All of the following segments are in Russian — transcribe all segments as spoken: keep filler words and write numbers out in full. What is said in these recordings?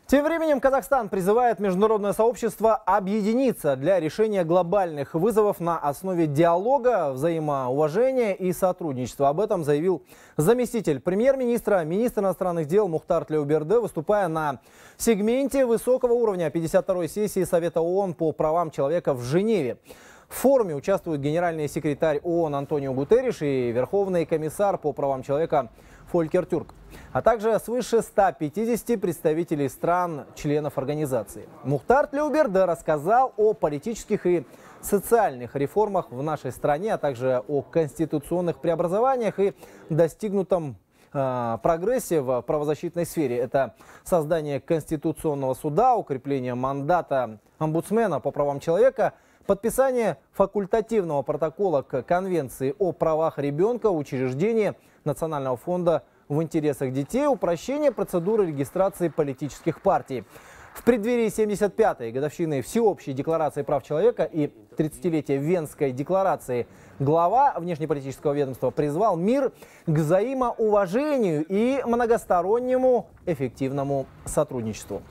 Тем временем Казахстан призывает международное сообщество объединиться для решения глобальных вызовов на основе диалога, взаимоуважения и сотрудничества. Об этом заявил заместитель премьер-министра, министр иностранных дел Мухтар Тлеуберде, выступая на сегменте высокого уровня пятьдесят второй сессии Совета ООН по правам человека в Женеве. В форуме участвуют генеральный секретарь ООН Антонио Гутерриш и верховный комиссар по правам человека Фолькер Тюрк, а также свыше ста пятидесяти представителей стран, членов организации. Мухтар Тлеуберде рассказал о политических и социальных реформах в нашей стране, а также о конституционных преобразованиях и достигнутом э, прогрессе в правозащитной сфере. Это создание Конституционного суда, укрепление мандата омбудсмена по правам человека, подписание факультативного протокола к Конвенции о правах ребенка, учреждение Национального фонда в интересах детей, упрощение процедуры регистрации политических партий. В преддверии семьдесят пятой годовщины Всеобщей декларации прав человека и тридцатилетия Венской декларации глава внешнеполитического ведомства призвал мир к взаимоуважению и многостороннему эффективному сотрудничеству.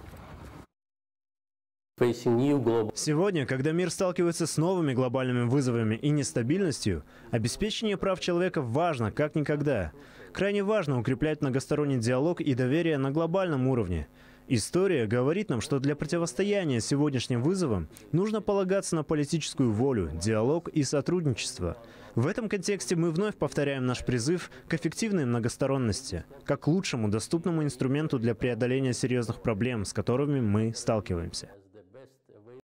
Сегодня, когда мир сталкивается с новыми глобальными вызовами и нестабильностью, обеспечение прав человека важно как никогда. Крайне важно укреплять многосторонний диалог и доверие на глобальном уровне. История говорит нам, что для противостояния сегодняшним вызовам нужно полагаться на политическую волю, диалог и сотрудничество. В этом контексте мы вновь повторяем наш призыв к эффективной многосторонности, как лучшему доступному инструменту для преодоления серьезных проблем, с которыми мы сталкиваемся.